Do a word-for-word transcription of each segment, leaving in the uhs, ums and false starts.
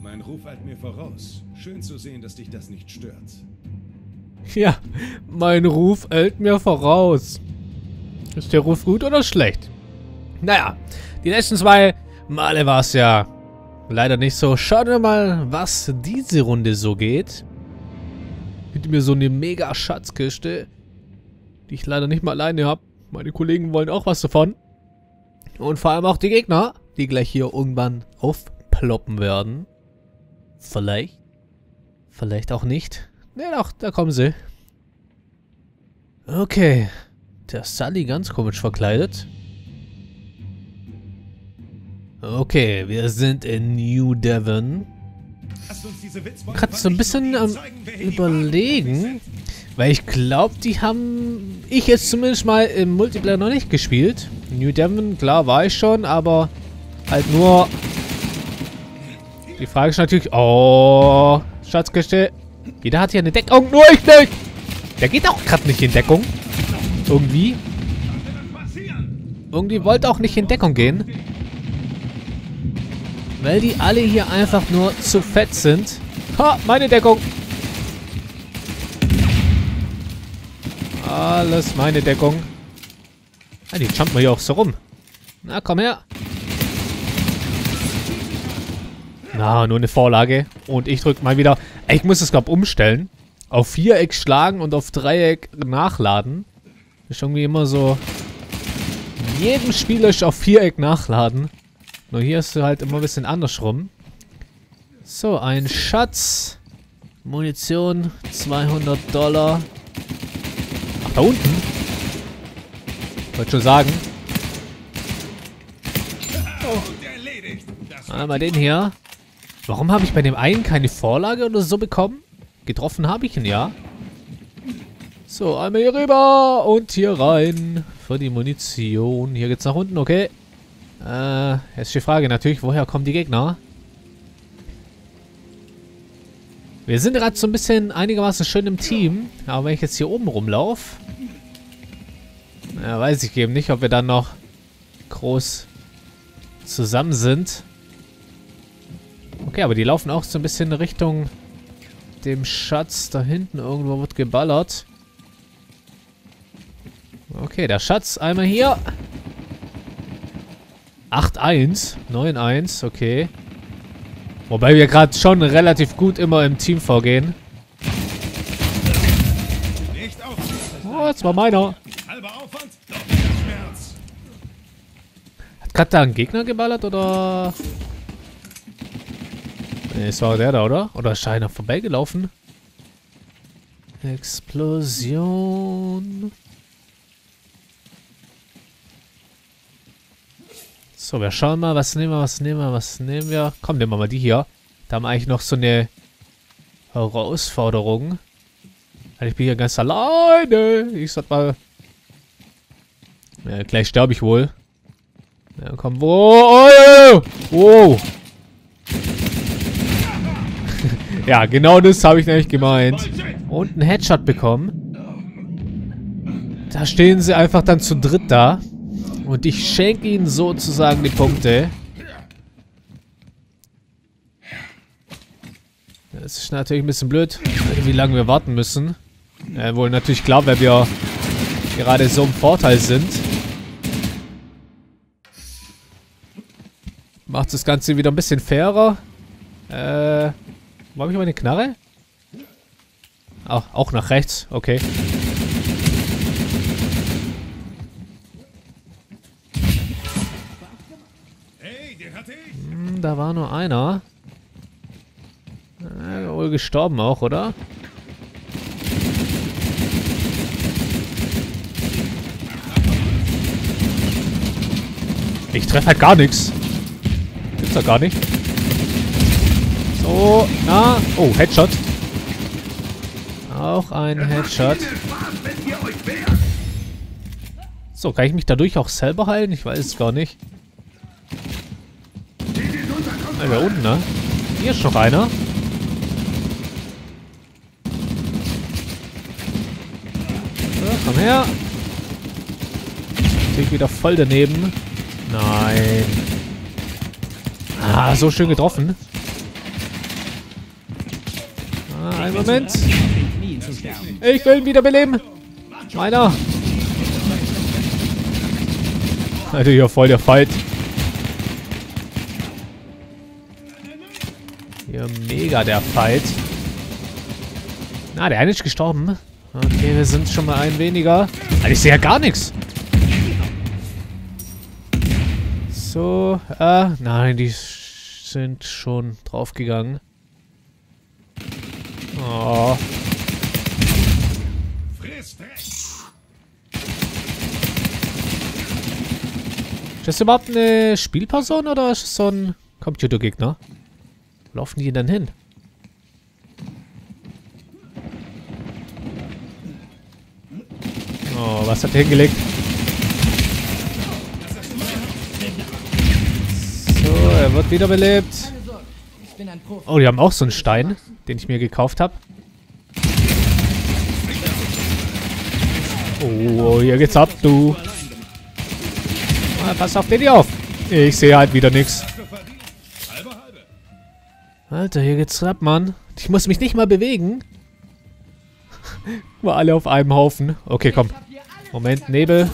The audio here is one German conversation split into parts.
Mein Ruf eilt mir voraus. Schön zu sehen, dass dich das nicht stört. Ja, mein Ruf eilt mir voraus. Ist der Ruf gut oder schlecht? Naja, die letzten zwei Male war es ja leider nicht so. Schauen wir mal, was diese Runde so geht. Mit mir so eine mega Schatzkiste, die ich leider nicht mal alleine habe. Meine Kollegen wollen auch was davon. Und vor allem auch die Gegner, die gleich hier irgendwann aufploppen werden. Vielleicht. Vielleicht auch nicht. Ne, doch, da kommen sie. Okay. Der Sully ganz komisch verkleidet. Okay, wir sind in New Devon. Gerade so ein bisschen am Überlegen. Weil ich glaube, die haben ich jetzt zumindest mal im Multiplayer noch nicht gespielt. New Devon, klar, war ich schon, aber halt nur... Die Frage ist natürlich... Oh, Schatzkiste. Jeder hat hier eine Deckung, nur ich nicht. Der geht auch gerade nicht in Deckung. Irgendwie. Irgendwie wollte auch nicht in Deckung gehen. Weil die alle hier einfach nur zu fett sind. Ha, meine Deckung. Alles meine Deckung. Ah, die jumpen wir hier auch so rum. Na, komm her. Na, nur eine Vorlage. Und ich drücke mal wieder... Ich muss es, glaube ich, umstellen. Auf Viereck schlagen und auf Dreieck nachladen. Ist irgendwie immer so... Jedem Spielers auf Viereck nachladen. Nur hier ist es halt immer ein bisschen andersrum. So, ein Schatz. Munition, zweihundert Dollar. Ach, da unten? Wollte schon sagen. Oh. Einmal den hier. Warum habe ich bei dem einen keine Vorlage oder so bekommen? Getroffen habe ich ihn ja. So, einmal hier rüber und hier rein. Für die Munition. Hier geht's nach unten, okay. Äh, jetzt ist die Frage natürlich, woher kommen die Gegner? Wir sind gerade so ein bisschen einigermaßen schön im Team. Aber wenn ich jetzt hier oben rumlaufe... Ja, weiß ich eben nicht, ob wir dann noch groß zusammen sind. Okay, aber die laufen auch so ein bisschen Richtung dem Schatz. Da hinten irgendwo wird geballert. Okay, der Schatz einmal hier. acht eins. neun eins, okay. Wobei wir gerade schon relativ gut immer im Team vorgehen. Oh, das war meiner. Hat gerade da ein Gegner geballert, oder... Ne, es war der da, oder? Oder ist einer vorbeigelaufen? Explosion. So, wir schauen mal, was nehmen wir, was nehmen wir, was nehmen wir. Komm, nehmen wir mal die hier. Da haben wir eigentlich noch so eine Herausforderung. Ich bin hier ganz alleine. Ich sag mal... Ja, gleich sterbe ich wohl. Ja, komm, wo? Oh, oh. Ja, genau das habe ich nämlich gemeint. Und einen Headshot bekommen. Da stehen sie einfach dann zu dritt da. Und ich schenke ihnen sozusagen die Punkte. Das ist natürlich ein bisschen blöd, wie lange wir warten müssen. Ja, wohl natürlich klar, weil wir gerade so im Vorteil sind. Macht das Ganze wieder ein bisschen fairer. Äh, wo habe ich meine Knarre? Ach, auch nach rechts, okay. Hm, da war nur einer. Äh, wohl gestorben auch, oder? Ich treffe halt gar nichts. Gibt's doch gar nicht. So, na. Oh, Headshot. Auch ein Headshot. So, kann ich mich dadurch auch selber heilen? Ich weiß es gar nicht. Ah, da unten, ne? Hier ist noch einer. So, komm her. Steht wieder voll daneben. Nein. Ah, so schön getroffen. Einen Moment. Ich will ihn wiederbeleben. Meiner. Alter, hier voll der Fight. Hier mega der Fight. Na, der eine ist gestorben. Okay, wir sind schon mal ein weniger. Alter, ich sehe ja gar nichts. So, äh, nein, die sind schon draufgegangen. Oh. Ist das überhaupt eine Spielperson oder ist das so ein Computergegner? Wo laufen die denn hin? Oh, was hat er hingelegt? So, er wird wiederbelebt. Oh, die haben auch so einen Stein, den ich mir gekauft habe. Oh, hier geht's ab, du. Ah, pass auf den hier auf. Ich sehe halt wieder nichts. Alter, hier geht's ab, Mann. Ich muss mich nicht mal bewegen. War alle auf einem Haufen. Okay, komm. Moment, Nebel.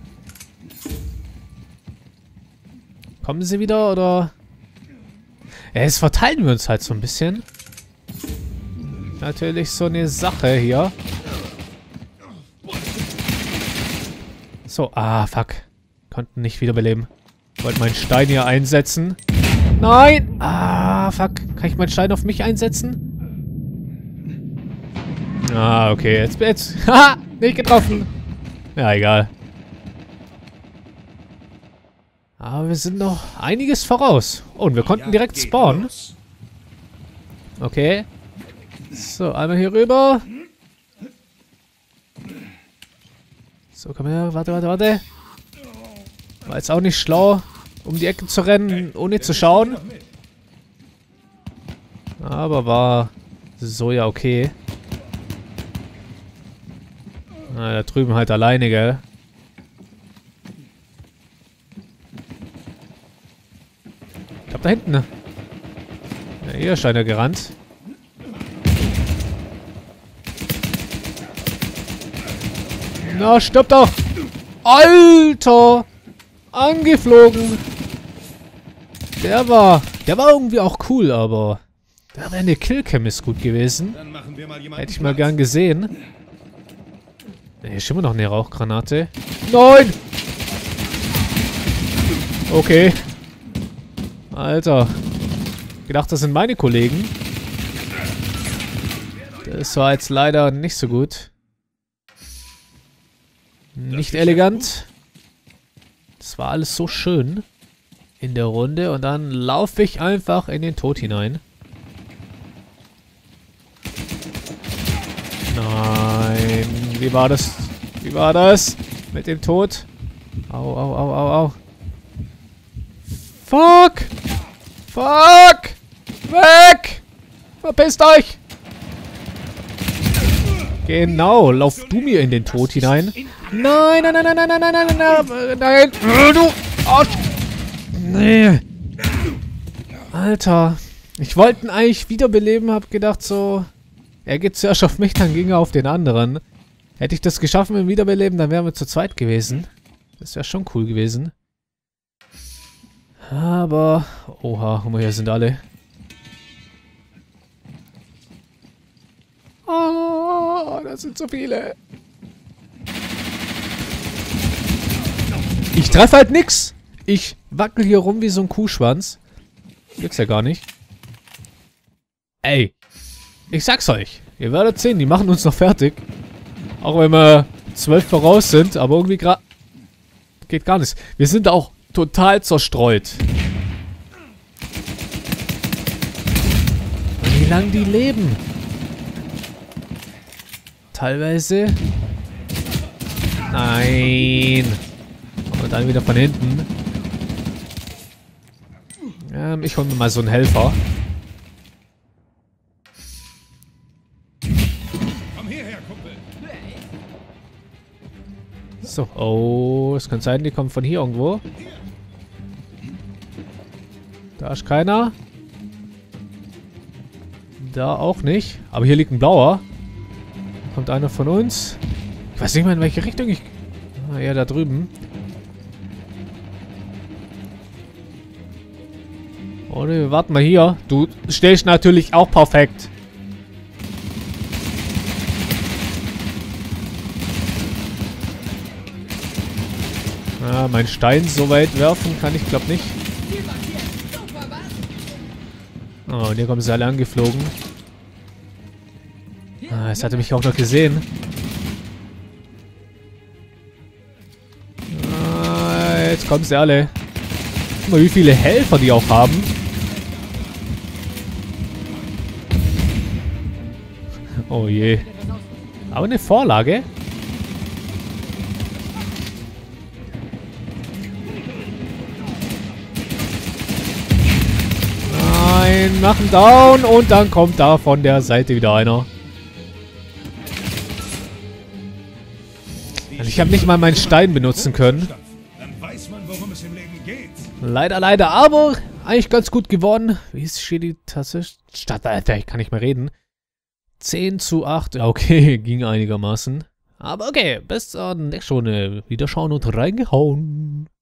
Kommen sie wieder, oder? Ja, jetzt verteilen wir uns halt so ein bisschen. Natürlich so eine Sache hier. So, ah, fuck. Konnten nicht wiederbeleben. Wollte meinen Stein hier einsetzen. Nein! Ah, fuck. Kann ich meinen Stein auf mich einsetzen? Ah, okay. Jetzt, jetzt. Haha! Nicht getroffen. Ja, egal. Aber wir sind noch einiges voraus. Oh, und wir konnten direkt spawnen. Okay. So, einmal hier rüber. So, komm her. Warte, warte, warte. War jetzt auch nicht schlau, um die Ecke zu rennen, ohne zu schauen. Aber war so ja okay. Na, da drüben halt alleine, gell? Ich glaube, da hinten, ne? Ja, hier scheint er gerannt. Na, stirb doch! Alter! Angeflogen! Der war... Der war irgendwie auch cool, aber... Da wäre eine Killcam ist gut gewesen. Hätte ich mal gern gesehen. Hier ist immer noch eine Rauchgranate. Nein! Okay. Alter. Gedacht, das sind meine Kollegen. Das war jetzt leider nicht so gut. Nicht elegant. Das war alles so schön in der Runde und dann laufe ich einfach in den Tod hinein. Nein, wie war das? Wie war das? Mit dem Tod? Au, au, au, au, au. Fuck! Fuck! Weg! Verpisst euch! Genau, lauf du mir in den Tod hinein. Nein, nein, nein, nein, nein, nein, nein, nein, nein, nein, du Arsch. Nee. Alter. Ich wollte ihn eigentlich wiederbeleben, hab gedacht so, er geht zuerst auf mich, dann ging er auf den anderen. Hätte ich das geschafft mit dem Wiederbeleben, dann wären wir zu zweit gewesen. Das wäre schon cool gewesen. Aber, oha, guck mal, hier sind alle. Oh, das sind so viele. Ich treffe halt nix. Ich wackel hier rum wie so ein Kuhschwanz. Gibt's ja gar nicht. Ey. Ich sag's euch. Ihr werdet sehen, die machen uns noch fertig. Auch wenn wir zwölf voraus sind, aber irgendwie gerade... Geht gar nichts. Wir sind auch total zerstreut. Und wie lange die leben. Teilweise. Nein. Und dann wieder von hinten. Ähm, ich hole mir mal so einen Helfer. Komm hierher, Kumpel. So, oh, es kann sein, die kommen von hier irgendwo. Da ist keiner. Da auch nicht. Aber hier liegt ein blauer. Kommt einer von uns. Ich weiß nicht mal, in welche Richtung ich... Ah, ja, da drüben. Oder wir warten mal hier. Du stehst natürlich auch perfekt. Ah, mein Stein so weit werfen kann ich, glaube nicht. Oh, und hier kommen sie alle angeflogen. Ah, jetzt hat er mich auch noch gesehen. Ah, jetzt kommen sie alle. Guck mal, wie viele Helfer die auch haben. Oh je. Aber eine Vorlage. Nein, machen down und dann kommt da von der Seite wieder einer. Und ich habe nicht mal meinen Stein benutzen können. Dann weiß man, worum es im Leben geht. Leider, leider, aber eigentlich ganz gut gewonnen. Wie steht die Tasse? Statt, ich kann nicht mehr reden. zehn zu acht. Okay, ging einigermaßen. Aber okay, bis zur nächsten Runde. Wieder schauen und reingehauen.